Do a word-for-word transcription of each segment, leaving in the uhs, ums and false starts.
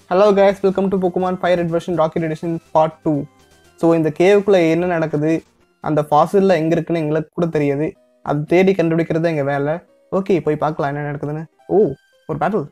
Hello guys, welcome to Pokemon Fire Red version Rocket Edition Part two. So இந்த கேவுக்குள்ள என்ன நடக்குது, அந்த ஃபாசில்ல எங்க இருக்குன்னு எங்களுக்கு கூட தெரியாது. அது தேடி கண்டுபிடிக்கிறது எங்க வேலை. ஓகே, போய் பார்க்கலாம் என்ன நடக்குதுன்னு. ஓ, ஒரு பேட்டில்.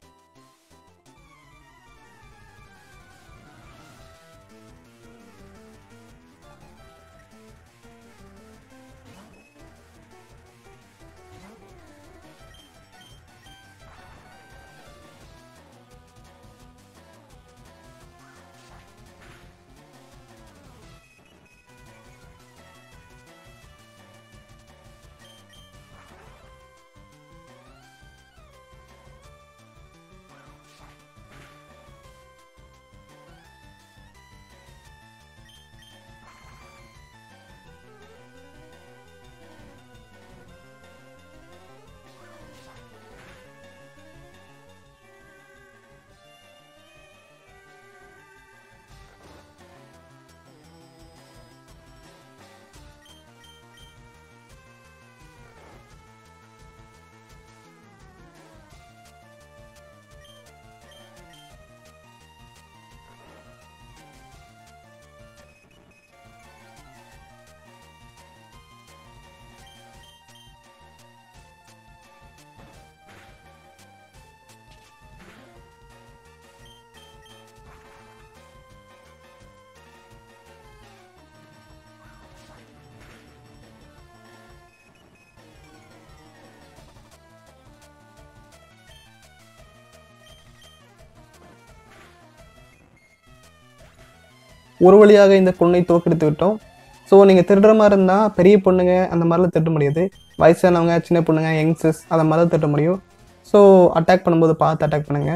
ஒரு வழியாக இந்த பொண்ணை தோக்கெடுத்து விட்டோம். ஸோ நீங்கள் திருடுற மாதிரி இருந்தால் பெரிய பொண்ணுங்க அந்த மாதிரிலாம் திருட முடியாது. வயசானவங்க, சின்ன பொண்ணுங்க, யங்ஸ்டர்ஸ் அந்த மாதிரி தான் திருட முடியும். ஸோ அட்டாக் பண்ணும்போது பார்த்து அட்டாக் பண்ணுங்க.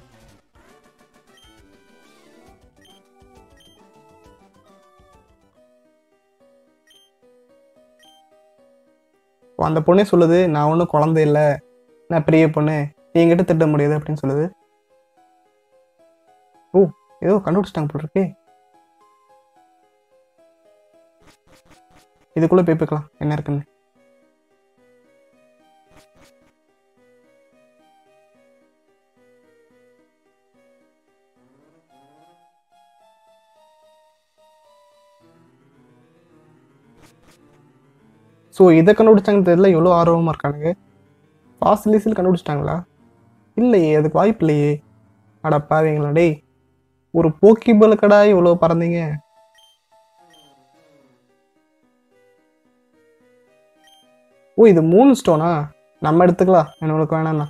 அந்த பொண்ணே சொல்லுது, நான் ஒன்றும் குழந்தை இல்லை, நான் பெரிய பொண்ணு, என்கிட்ட திருட முடியாது அப்படின்னு சொல்லுது. ஓ, ஏதோ கண்டுபிடிச்சிட்டாங்க போல் இருக்கே. இதுக்குள்ள போய் பார்க்கலாம் என்ன இருக்குன்னு. ஸோ இதை கண்டுபிடிச்சாங்கன்னு தெரியல, எவ்வளோ ஆர்வமாக இருக்கானுங்க. ஃபாசிலிஸில் கண்டுபிடிச்சிட்டாங்களா? இல்லையே, அதுக்கு வாய்ப்பு இல்லையே. அட பாவீங்களா டேய், ஒரு போக்கிபால் கடா இவ்வளோ பறந்தீங்க. ஓ, இது மூணு ஸ்டோனா? நம்ம எடுத்துக்கலாம், என்னோட வேணாம்ண்ணா.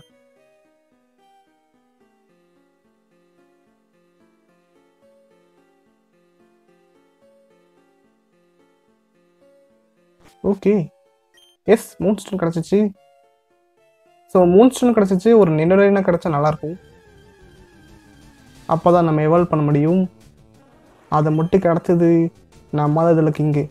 ஓகே, எஸ், மூணு ஸ்டோன் கிடச்சிச்சு. ஸோ மூணு ஸ்டோன் கிடச்சிச்சு. ஒரு நினைவுனா கிடச்சா நல்லாயிருக்கும். அப்போ தான் நம்ம எவால்வ் பண்ண முடியும். அதை மட்டும் கிடச்சது நம்ம இதில் கிங்கு.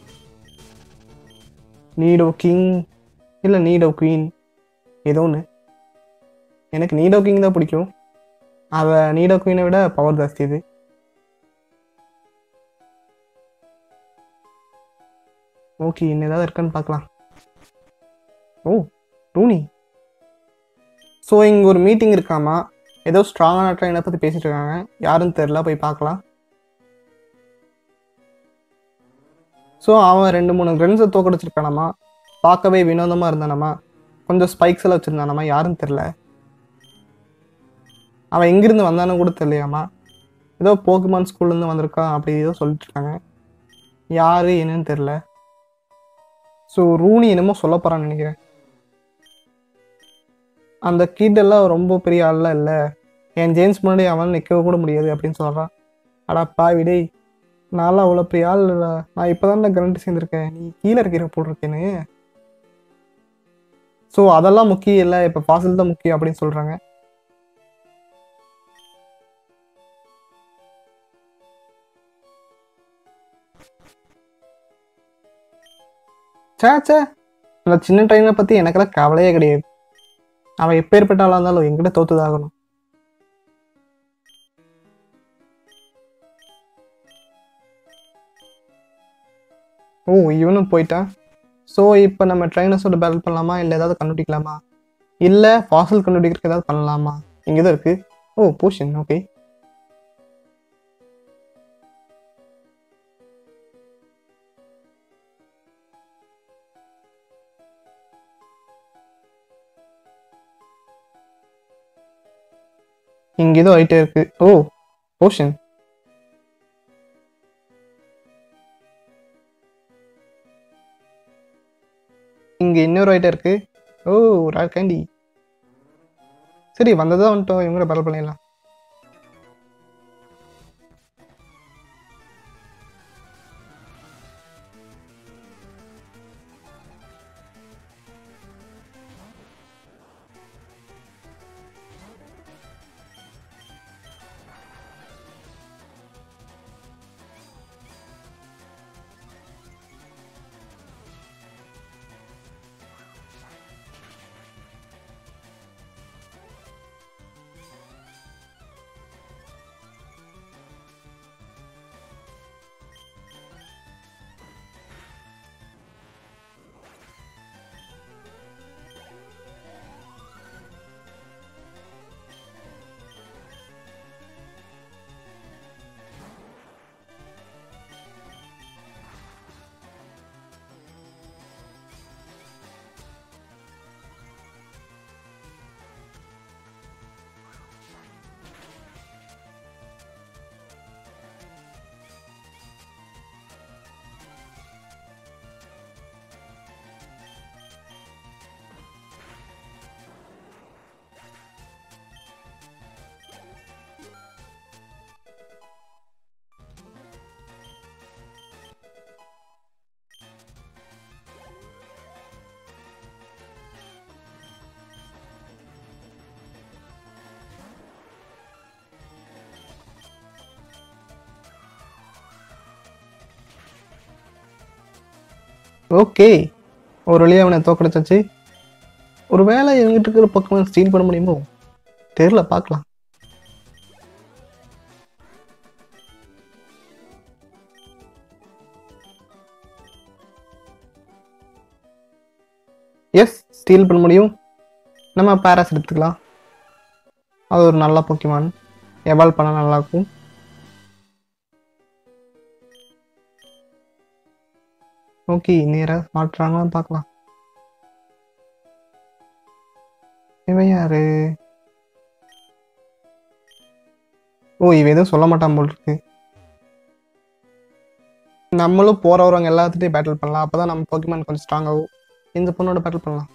நீடோ கிங் இல்லை நீடோ குவீன், ஏதோ ஒன்று. எனக்கு நீடோ கிங் தான் பிடிக்கும். அதை நீடோ குவீனை விட பவர் ஜாஸ்தி இது. ஓகே, என்ன ஏதாவது இருக்கான்னு பார்க்கலாம். ஓ, டூனி. ஸோ இங்கே ஒரு மீட்டிங் இருக்காமா, ஏதோ ஸ்ட்ராங்கான ட்ரெயினை பற்றி பேசிகிட்டு இருக்காங்க. யாருன்னு தெரில, போய் பார்க்கலாம். ஸோ அவன் ரெண்டு மூணு ஃப்ரெண்ட்ஸை தோக்கடிச்சிருக்கானாமா. பார்க்கவே வினோதமாக இருந்தானாமா, கொஞ்சம் ஸ்பைக்ஸ் எல்லாம் வச்சுருந்தானாமா. யாருன்னு தெரில, அவன் எங்கேருந்து வந்தானு கூட தெரியலையாமா. ஏதோ போக்கிமான் ஸ்கூல்லேருந்து வந்திருக்கான் அப்படி ஏதோ சொல்லிட்டு இருக்காங்க. யார் என்னன்னு தெரில. ஸோ ரூனி என்னமோ சொல்ல போகிறான்னு நினைக்கிறேன். அந்த கீட்டெல்லாம் ரொம்ப பெரிய ஆள்லாம் இல்லை, என் ஜேம்ஸ் முன்னாடி அவன் நிற்க கூட முடியாது அப்படின்னு சொல்கிறான். அடா பாவி டேய், நான்லாம் அவ்வளோ பெரிய ஆள் இல்லை, நான் இப்போ தான் கரண்ட் சேர்ந்துருக்கேன், நீ கீழே இருக்கிற போட்டிருக்கேன்னு. ஸோ அதெல்லாம் முக்கியம் இல்லை, இப்போ ஃபாசில் தான் முக்கியம் அப்படின்னு சொல்கிறாங்க. சேச்சே, அந்த சின்ன ட்ரெயினை பற்றி எனக்கெல்லாம் கவலையே கிடையாது. அவன் எப்பேற்பட்டாலும் இருந்தாலும் என்கிட்ட தோத்துதாகணும். ஓ, இவனும் போயிட்டான். ஸோ இப்போ நம்ம ட்ரைனர்ஸோட பேட்டில் பண்ணலாமா, இல்லை ஏதாவது கண்டுபிடிக்கலாமா, இல்லை ஃபாசில் கண்டுபிடிக்கிறதுக்கு ஏதாவது பண்ணலாமா? இங்கே தான் இருக்குது. ஓ, போஷன். ஓகே, இங்கே ஏதோ ஆகிட்டே இருக்கு. ஓ, ஓஷன். இங்கே இன்னொரு ஐட்டம் இருக்கு. ஓ, ராக் கேண்டி. சரி, வந்ததான் வந்துட்டோம். இவங்க பேட்டில் பண்ணிடலாம். ஓகே, ஒரு வழியாக அவனை தோக்கடிச்சாச்சு. ஒரு வேளை எங்கிட்ட இருக்கிற பக்கம் ஸ்டீல் பண்ண முடியுமோ தெரியல, பார்க்கலாம். எஸ், ஸ்டீல் பண்ண முடியும். நம்ம பேராஸ் எடுத்துக்கலாம். அது ஒரு நல்ல போக்கிமான். எவால்வ் பண்ண நல்லாயிருக்கும். ஓகே, நேராக மாட்டுறாங்களான்னு பார்க்கலாம். இவன் யாரு? ஓ, இவன் எதுவும் சொல்ல மாட்டான் போல் இருக்கு. நம்மளும் போற வரவங்க எல்லாத்துட்டையும் பேட்டில் பண்ணலாம். அப்பதான் நம்ம போக்கிமான் கொஞ்சம் ஸ்ட்ராங் ஆகும். இந்த பொண்ணோட பேட்டில் பண்ணலாம்.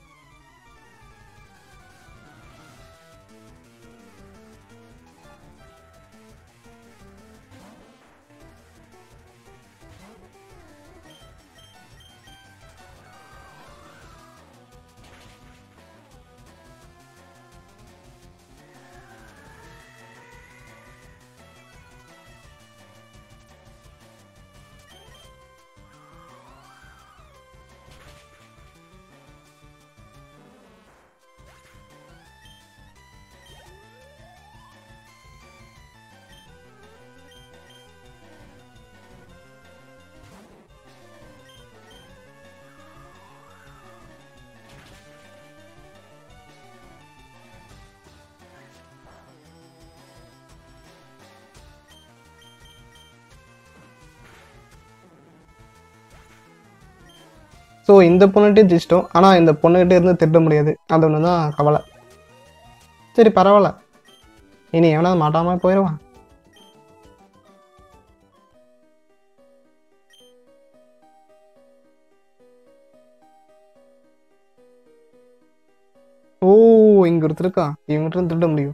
ஸோ இந்த பொண்ணுகிட்டே ஜெயிச்சிட்டோம். ஆனால் இந்த பொண்ணுகிட்டே இருந்து திருட முடியாது. அது ஒன்று தான் கவலை. சரி, பரவாயில்ல. இனி எவனாவது மாட்டாமல் போயிடுவான். ஓ, இங்கே ஒருத்தர் இருக்கான். இவங்ககிட்ட இருந்து திருட முடியும்.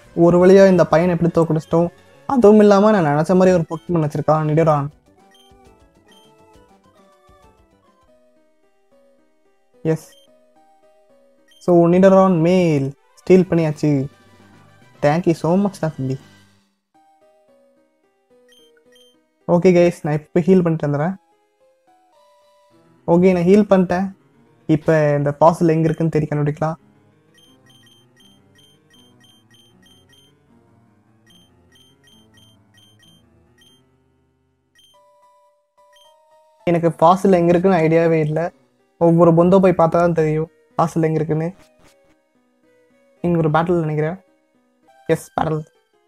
ஒரு வழியாக இந்த பையனை எப்படி தோக்கடிச்சிட்டோம். அதுவும் இல்லாமல் நான் நினச்ச மாதிரி ஒரு பொக்கிமன் வச்சிருக்கான் நிடரான். எஸ், ஸோ நிடரான் மேல் ஸ்டீல் பண்ணியாச்சு. தேங்க்யூ ஸோ மச் தான் தம்பி. ஓகே கைஸ், நான் இப்போ ஹீல் பண்ணிட்டு வந்துடுறேன். ஓகே, நான் ஹீல் பண்ணிட்டேன். இப்போ இந்த ஃபாசில் எங்கே இருக்குன்னு தேடி கண்டுபிடிக்கலாம். எனக்கு ஃபாசில் எங்கே இருக்குன்னு ஐடியாவே இல்லை. ஒவ்வொரு பொந்தோ போய் பார்த்தா தான் தெரியும் ஃபாசில் எங்கே இருக்குன்னு. இங்கே ஒரு பேட்டில் நினைக்கிறேன். S, battle.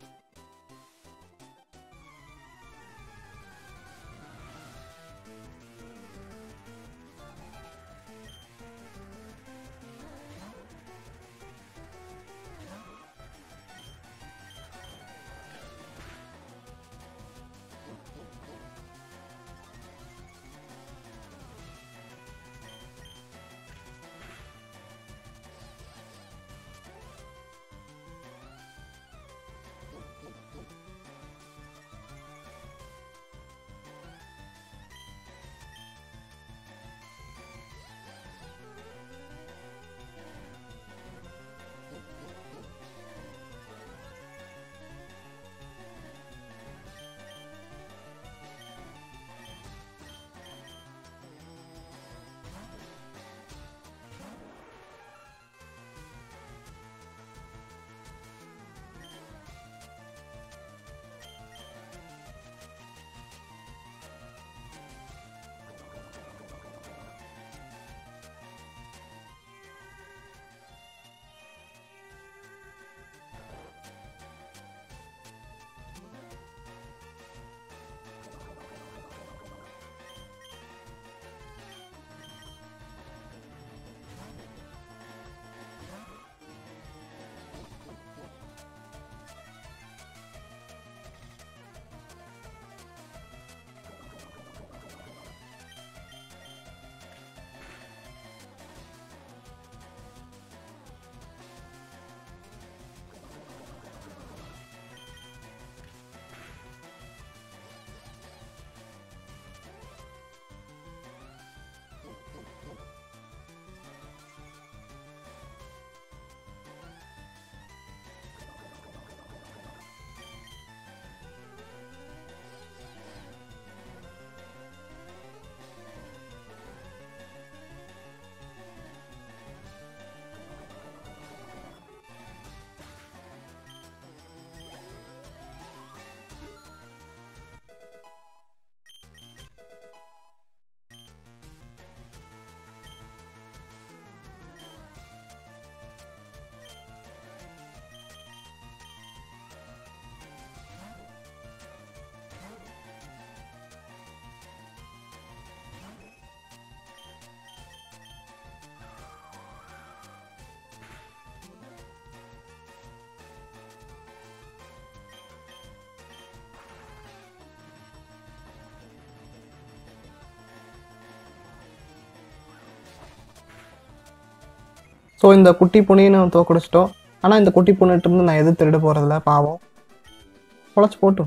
ஸோ இந்த குட்டி பூனையும் நம்ம தோக்கடிச்சிட்டோம். ஆனால் இந்த குட்டி பூனைட்டு இருந்து நான் எது திருட போகிறதில்ல, பாவம் பொழைச்சி போட்டும்.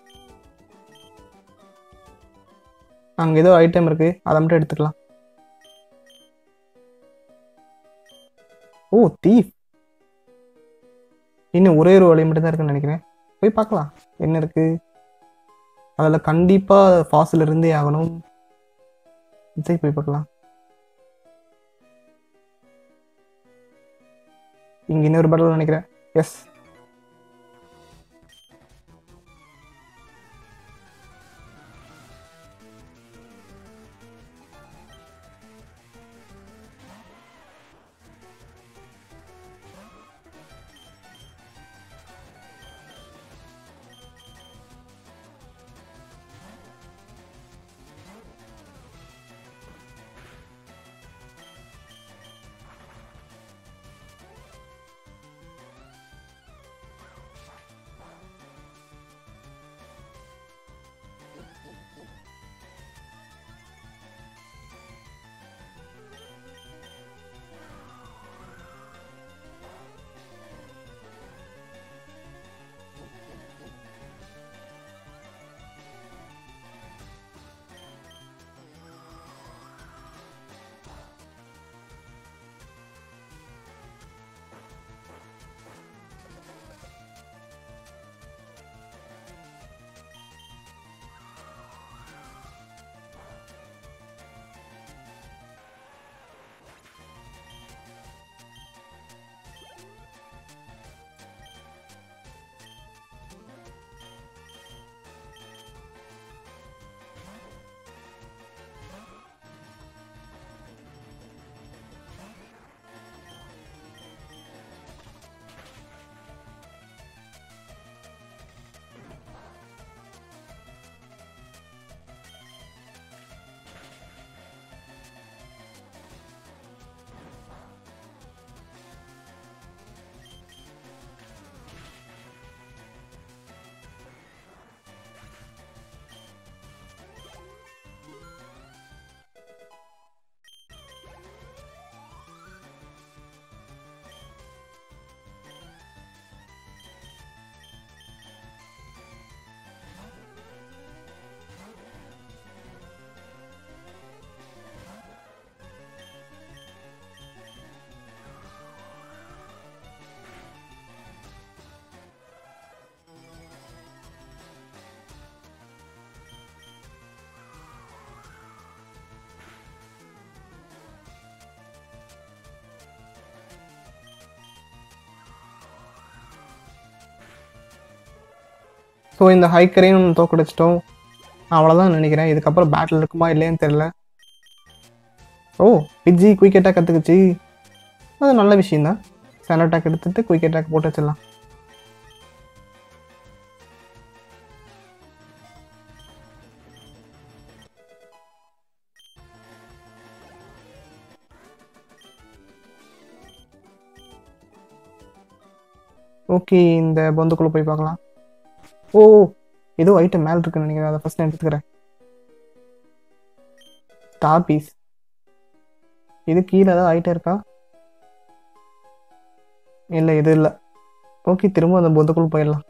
அங்கே ஏதோ ஐட்டம் இருக்குது, அதை மட்டும் எடுத்துக்கலாம். ஓ, தீஃப். இன்னும் ஒரே ஒரு வழி மட்டும் தான் இருக்குன்னு நினைக்கிறேன். போய் பார்க்கலாம் என்ன இருக்குது. அதில் கண்டிப்பாக ஃபாசில் இருந்தே ஆகணும். இதை போய் பார்க்கலாம். இங்கே இன்னொரு பட்டில் நினைக்கிறேன். எஸ், ஸோ இந்த ஹைக்கரையும் தோக்கடிச்சிட்டோம். அவ்வளோதான் நினைக்கிறேன். இதுக்கப்புறம் பேட்டில் இருக்குமா இல்லையான்னு தெரில. ஓ, பிஜி குயிக் அட்டாக் கற்றுக்குச்சு. அது நல்ல விஷயந்தான். சேனல் அட்டாக் எடுத்துகிட்டு குயிக் அட்டாக் போட்டு வச்சிடலாம். ஓகே, இந்த பொந்துக்குள்ளே போய் பார்க்கலாம். ஓ, ஏதோ ஐட்டம் மேலே இருக்குன்னு நினைக்கிறேன். அதை ஃபஸ்ட் நான் எடுத்துக்கிறேன். Star piece. இது கீழே ஏதாவது ஐட்டம் இருக்கா? இல்லை, இது இல்லை. ஓகே, திரும்ப அந்த பொந்துக்குள்ளே போயிடலாம்.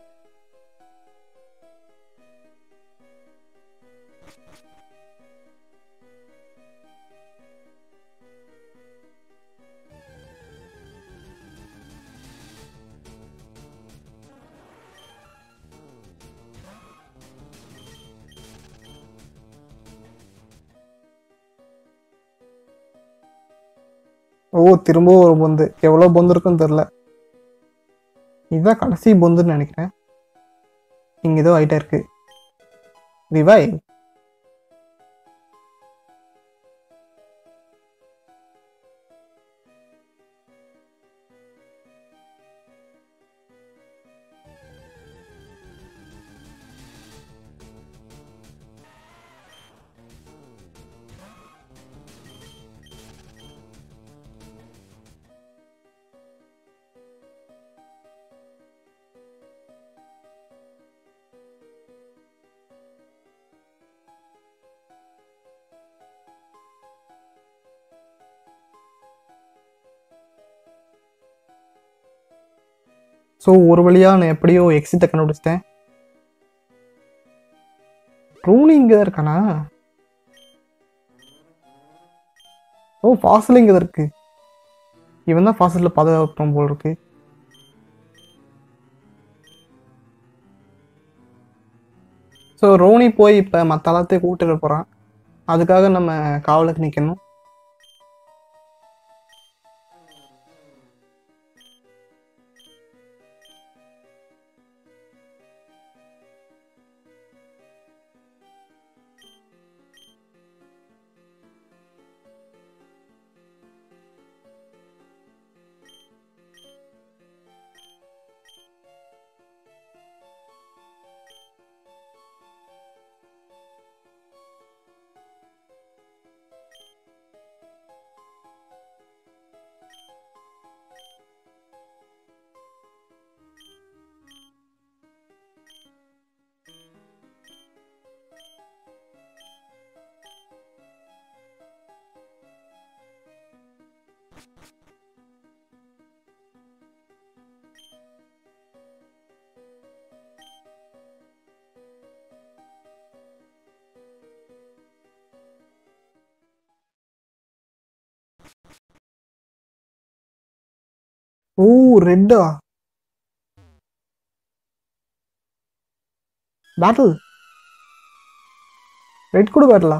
ஓ, திரும்ப ஒரு பொந்து. எவ்வளோ பொந்து இருக்குன்னு தெரில. இதுதான் கடைசி பொந்துன்னு நினைக்கிறேன். இங்கே ஏதோ ஐட்டம் இருக்கு. ரிவைவ். ஸோ ஒரு வழியாக நான் எப்படியோ எக்ஸிட்டை கண்டுபிடிச்சிட்டேன். ரூனி இங்கே தான் இருக்கானா? ஓ, ஃபாசில் இங்கே தான் இருக்கு. இவன் தான் ஃபாசிலில் பாதுகாப்பான் போல் இருக்கு. ஸோ ரோனி போய் இப்போ மற்ற எல்லாத்தையும் கூப்பிட்டு போகிறான். அதுக்காக நம்ம காவலுக்கு நிற்கணும். ஓ, ரெட்டா பேட்டில். ரெட் கூட பேட்டலா?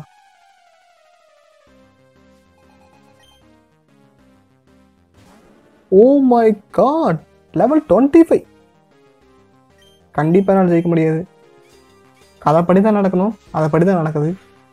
Oh my god, level twenty five. கண்டிப்பாக நான் ஜெயிக்க முடியாது. அதைப்படி தான் நடக்கணும். அதைப்படி தான் நடக்குது.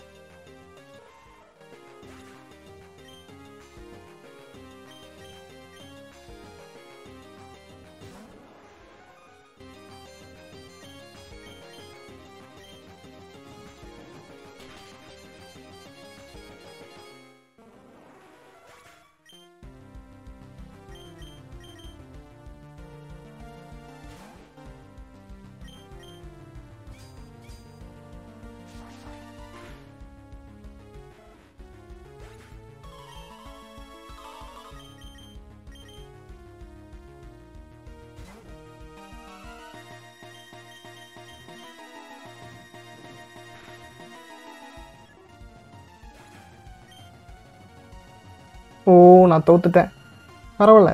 ஓ, நான் தோத்துட்டேன். பரவாயில்ல.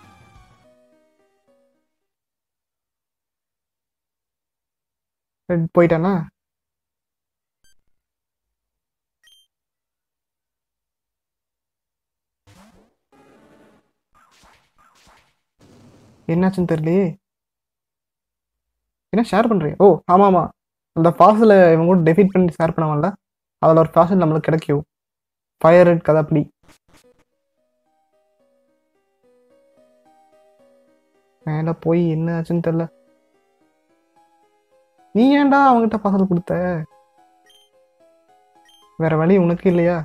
ரெட் போயிட்டானா? என்னாச்சுன்னு தெரியலையே. என்ன ஷேர் பண்ணுறீங்க? ஓ ஆமாம் ஆமாம், அந்த ஃபாசிலை இவங்க கூட டெஃபீட் பண்ணி ஷேர் பண்ணவன்ல, அதில் ஒரு ஃபாசில் நம்மளுக்கு கிடைக்கும். ஃபயர் ரெட் கதாப்படி. மேலே போய் என்ன ஆச்சுன்னு தெரில. நீ ஏன்டா அவங்ககிட்ட ஃபாசில் கொடுத்த? வேற வழி உனக்கு இல்லையா?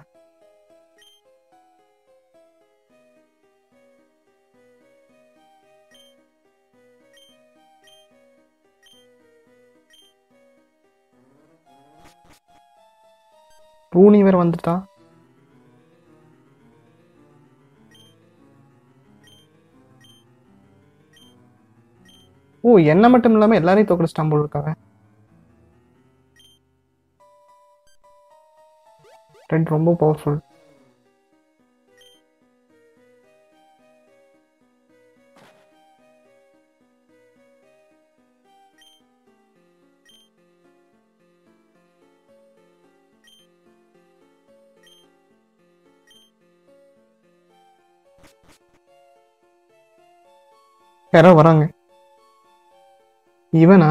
பூனி வேற வந்துட்டான். ஓ என்ன மட்டும் இல்லாம எல்லாரையும் தோக்கடிச்சிட்டான் போல இருக்காங்க. ரெட் ரொம்ப பவர்ஃபுல். யாரோ வராங்க. இவனா?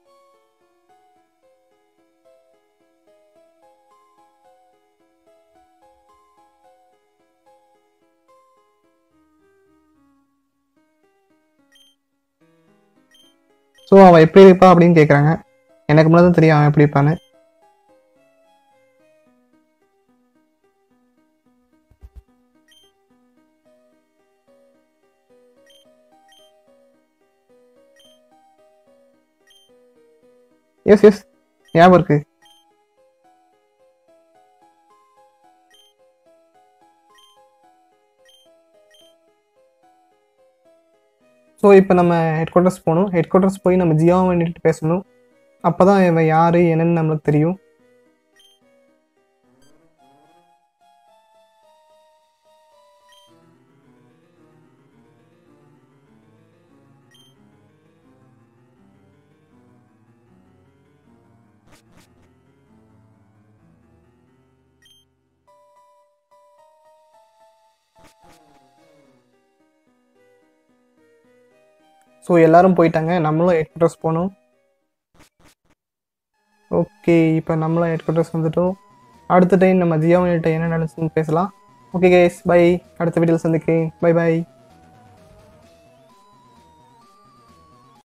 ஸோ அவன் எப்படி இருப்பா அப்படின்னு கேட்குறாங்க. எனக்கு முன்னாடி தான் தெரியும் அவன் எப்படி இருப்பான்னு. எஸ் எஸ் ஞாபகம் இருக்கு. ஸோ இப்போ நம்ம ஹெட் குவார்ட்டர்ஸ் போகணும். ஹெட் குவார்ட்டர்ஸ் போய் நம்ம ஜியாவை வேண்டிட்டு பேசணும். அப்போ தான் இவன் யார் என்னன்னு நம்மளுக்கு தெரியும். ஸோ எல்லாரும் போயிட்டாங்க, நம்மளும் ஹெட் குவார்ட்டர்ஸ் போகணும். ஓகே இப்போ நம்மளும் ஹெட் குவார்ட்டர்ஸ் வந்துட்டோம். அடுத்த டைம் நம்ம ஜியாவினிட்ட என்ன நடந்துச்சுன்னு பேசலாம். Okay guys bye. அடுத்த வீடியோவில் சந்திக்கிறேன். Bye by.